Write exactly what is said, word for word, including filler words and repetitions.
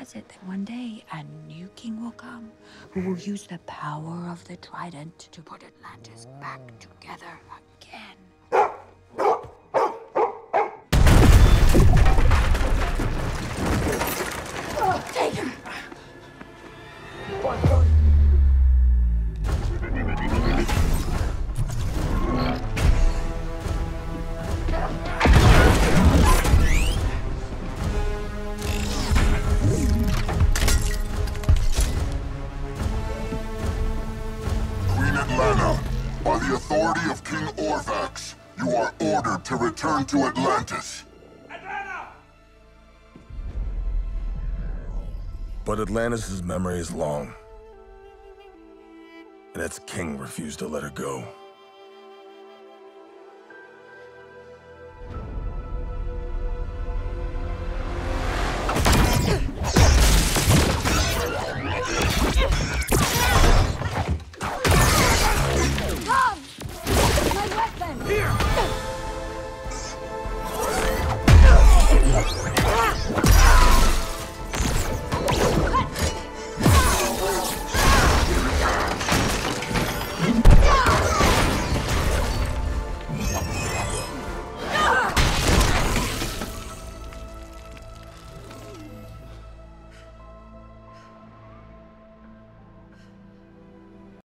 has it that one day a new king will come who will use the power of the trident to put Atlantis back together again. Take him! Atlanta, by the authority of King Orthax, you are ordered to return to Atlantis. Atlanta! But Atlantis' memory is long, and its king refused to let her go. Tom! My weapon! Here!